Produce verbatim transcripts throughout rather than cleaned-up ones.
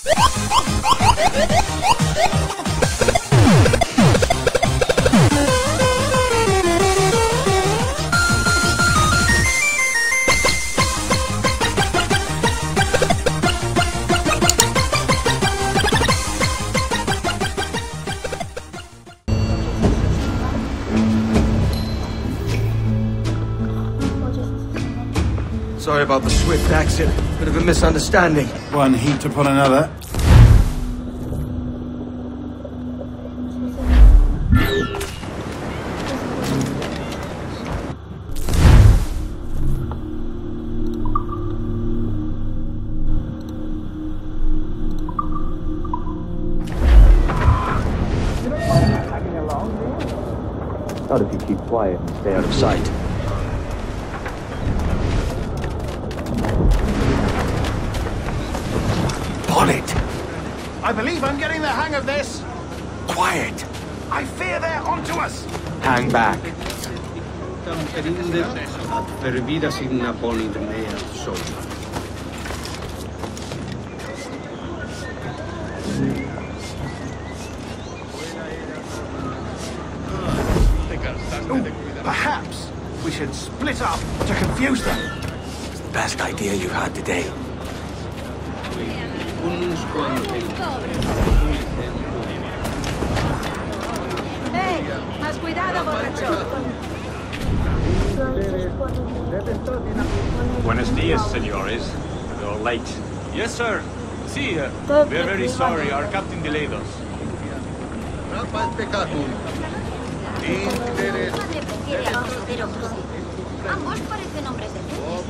Sorry about the swift accident. Bit of a misunderstanding. One heaped upon another. Not if you keep quiet and stay out of sight. Bonnet! I believe I'm getting the hang of this. Quiet! I fear they're onto us. Hang back. Ooh, perhaps we should split up to confuse them. Best idea you had today. ¡Hey! ¡Más cuidado, borracho! Buenos dias, senores. You're late. Yes, sir. See, uh, we're very sorry. Our captain delayed us. Ambos parecen hombres de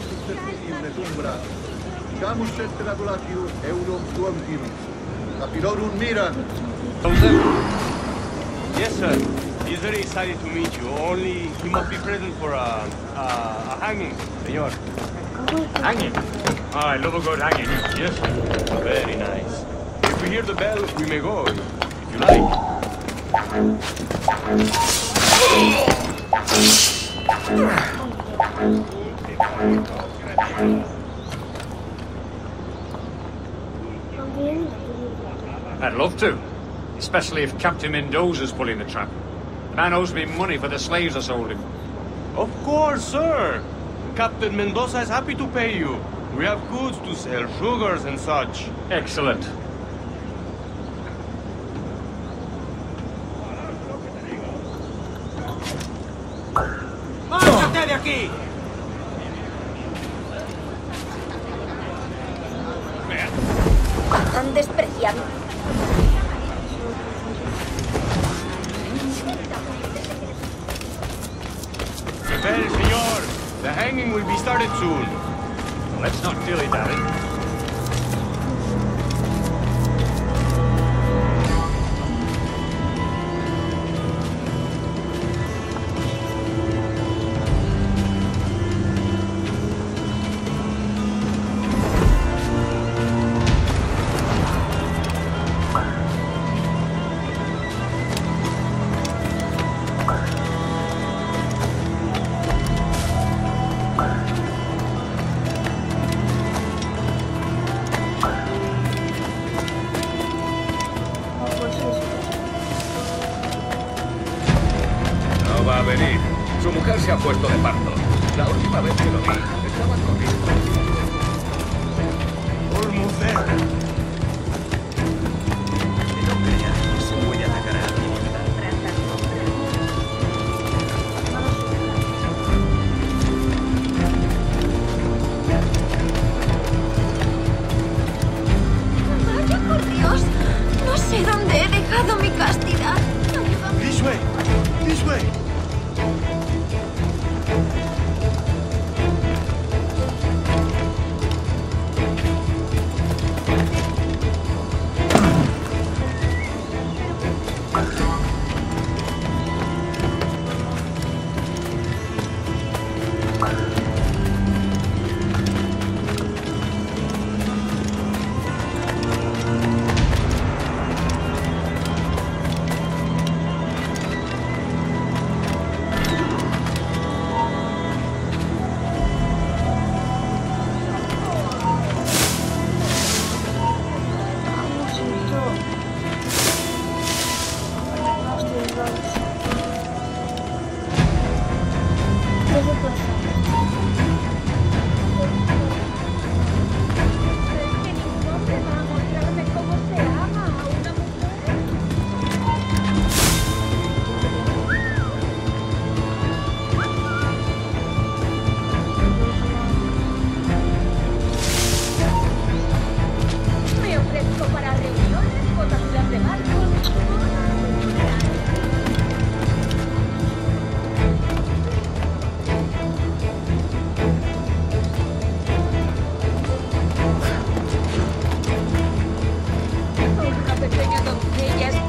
Yes, sir. He's very excited to meet you. Only he must be present for a, a, a hanging, senor. Hanging? Oh, I love a good hanging. Yes. Very nice. If we hear the bell, we may go, if you like. I'd love to. Especially if Captain Mendoza's pulling the trap. The man owes me money for the slaves I sold him. Of course, sir. Captain Mendoza is happy to pay you. We have goods to sell, sugars and such. Excellent. ¡Márchate de aquí! tan despreciado. Prepare, senor. The hanging will be started soon. Let's not dilly-dally. Va a venir. Su mujer se ha puesto de parto. La última vez que lo vi, estaba corriendo. Por mujer. No creas que se puede atacar a alguien. Vaya por Dios. No sé dónde he dejado mi castidad. This way. This way.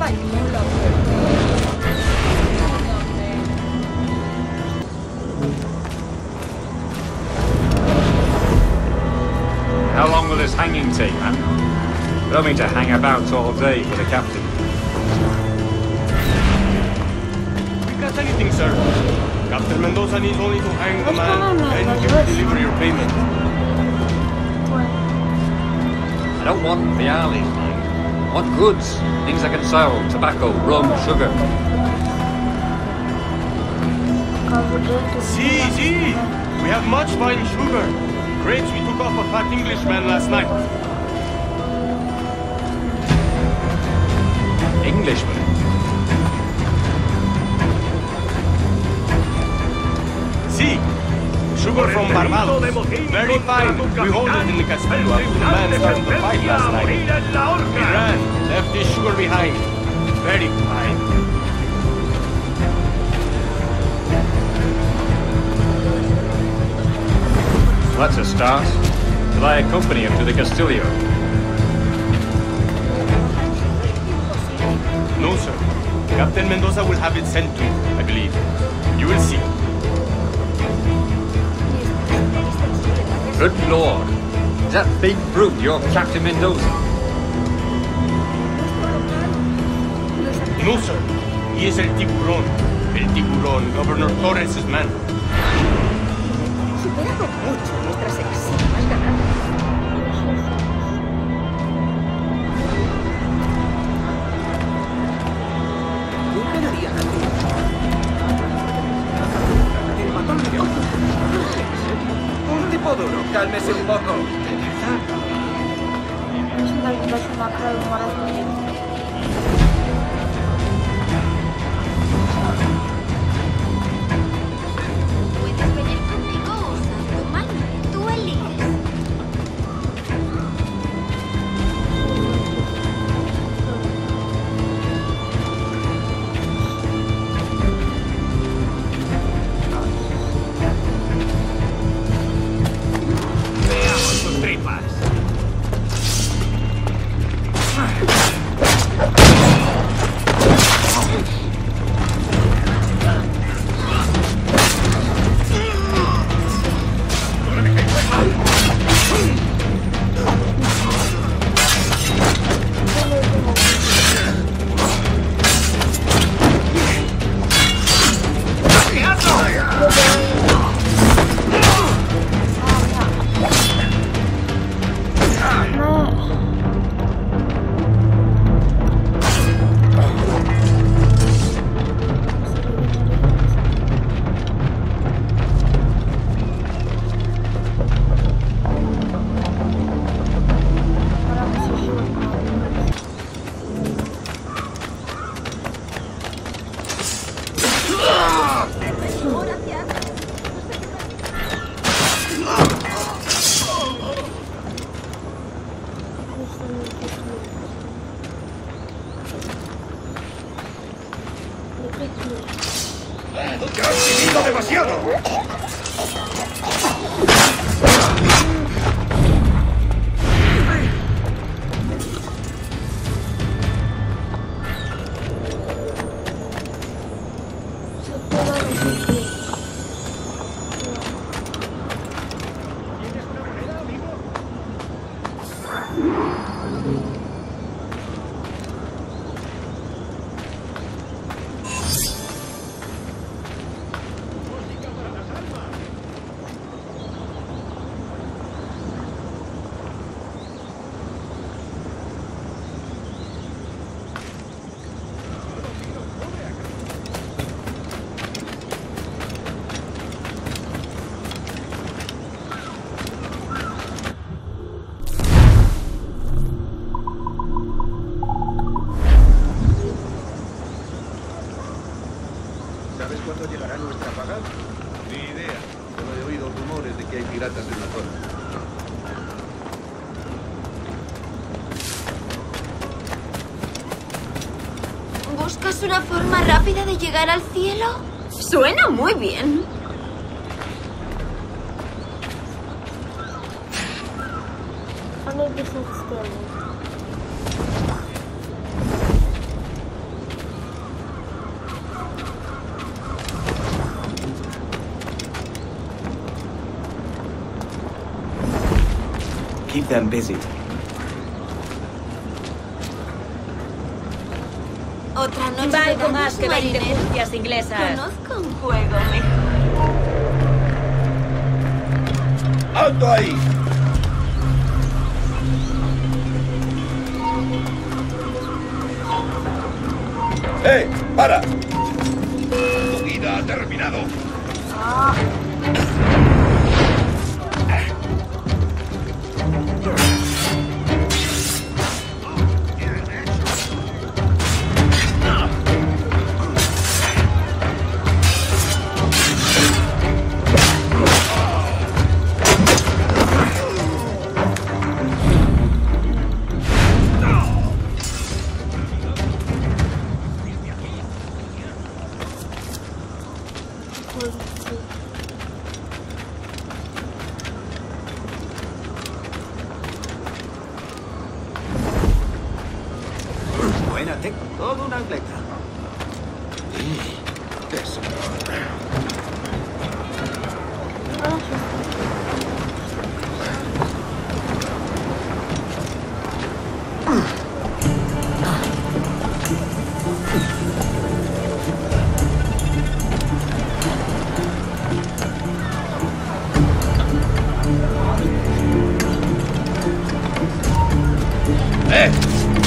española. How long will this hanging take, man? I don't mean to hang about all day for the captain. We got anything, sir. Captain Mendoza needs only to hang the man, and he will deliver your payment. I don't want reales, man. I want goods. Things I can sell. Tobacco, rum, sugar. See, see! We have much fine sugar. Grapes we took off a fat Englishman last night. Englishman? See! Sugar from Barbados. Very fine. We hold it in the Castillo after the man started the fight last night. He ran, left his sugar behind. Very fine. That's a start. Will I accompany him to the Castillo? No, sir. Captain Mendoza will have it sent to you, I believe. You will see. Good Lord. Is that big brute your Captain Mendoza? No, sir. He is El Tiburón. El Tiburón, Governor Torres' man. Supera por mucho nuestras exiguas ganancias. Nunca daría la el matón de otro. Un tipo duro, cálmese un poco. Puedes venir conmigo o usar tu mano. Tú eliges. Veamos sus tripas. ¡Ya has vivido demasiado! ¿Sabes cuándo llegará nuestra paga? Ni idea. Solo he oído rumores de que hay piratas en la zona. ¿Buscas una forma rápida de llegar al cielo? Suena muy bien. them busy. Otra noche Va de algo más daños que veinte marineros. justias inglesas. Conozco un juego mejor. ¡Alto ahí! ¡Eh! ¡Para! Tu vida ha terminado. Buena tec, todo un atleta. Eso. ¡Eh!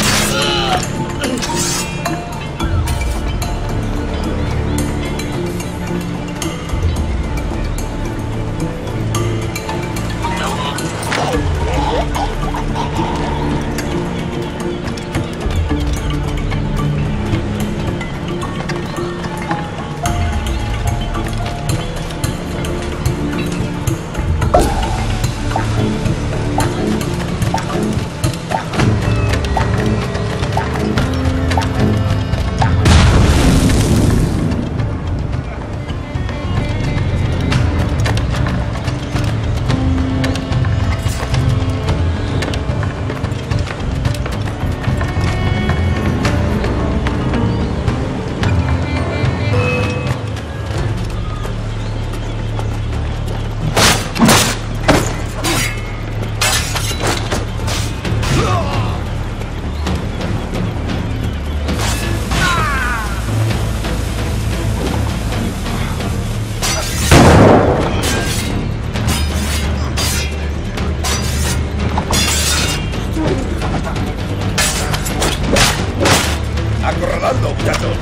¡Acorralando, muchachos!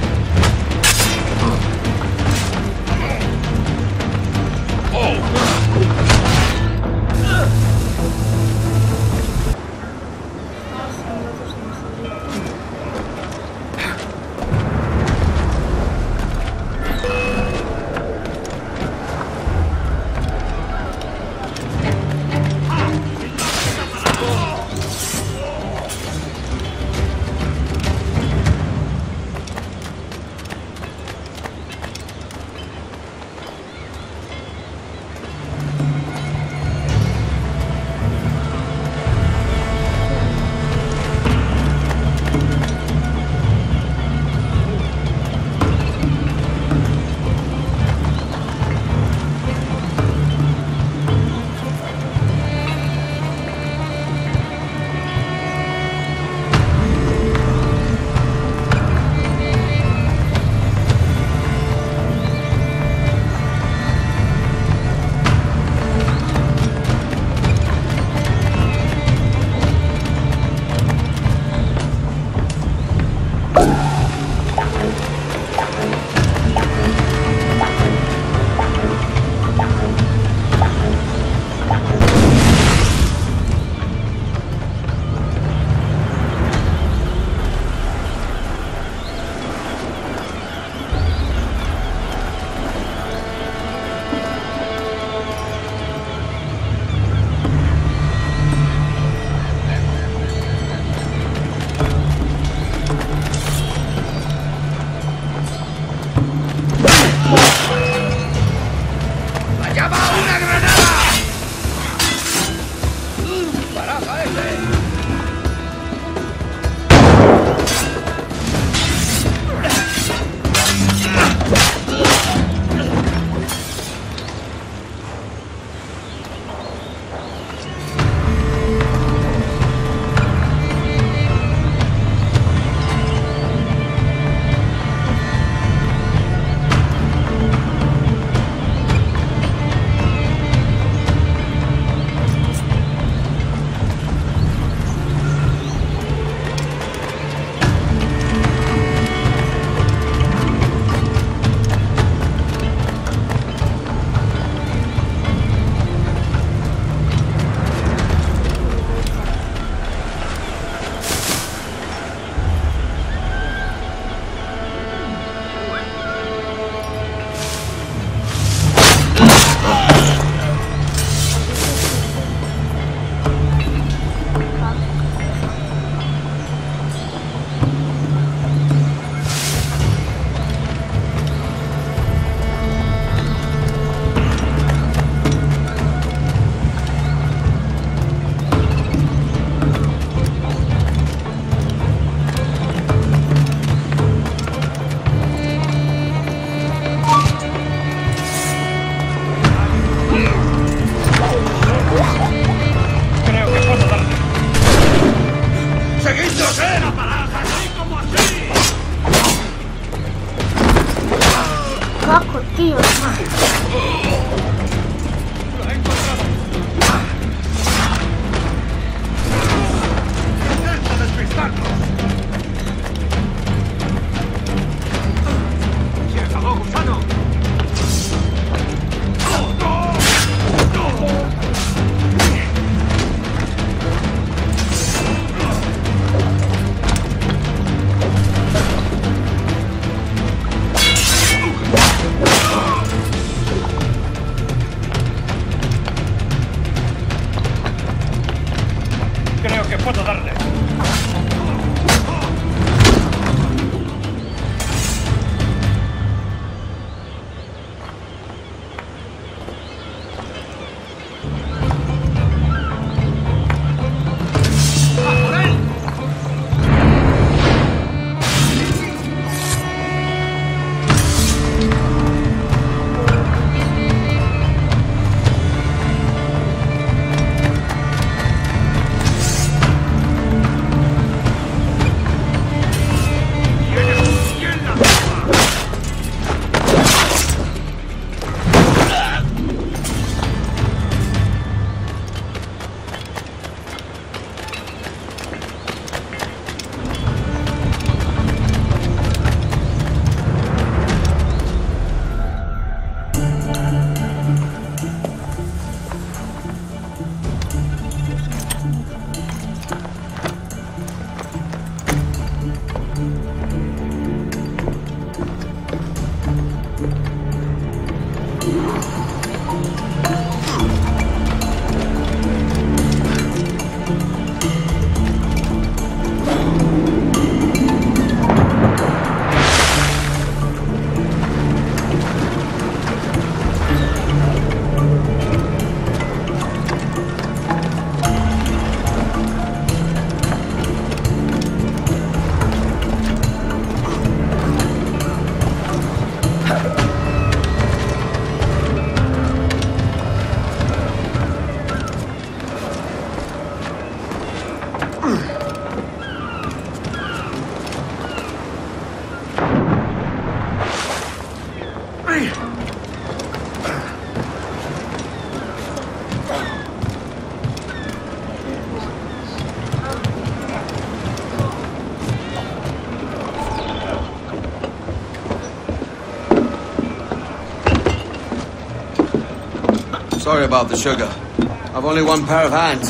Sorry about the sugar. I've only one pair of hands.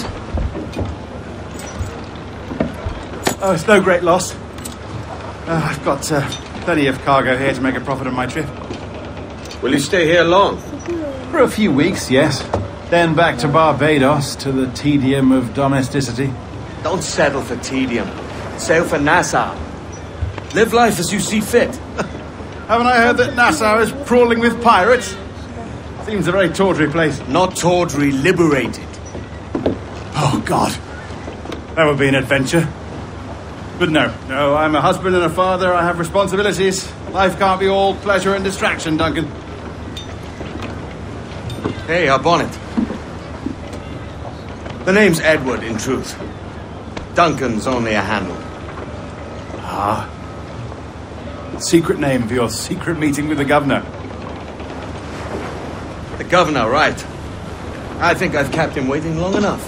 Oh, it's no great loss. Uh, I've got uh, plenty of cargo here to make a profit on my trip. Will you stay here long? For a few weeks, yes. Then back to Barbados, to the tedium of domesticity. Don't settle for tedium. Sail for Nassau. Live life as you see fit. Haven't I heard that Nassau is crawling with pirates? Seems a very tawdry place. Not tawdry, liberated. Oh, God. That would be an adventure. But no, no, I'm a husband and a father. I have responsibilities. Life can't be all pleasure and distraction, Duncan. Hey, our bonnet. The name's Edward, in truth. Duncan's only a handle. Ah. Secret name for your secret meeting with the governor. The governor, right. I think I've kept him waiting long enough.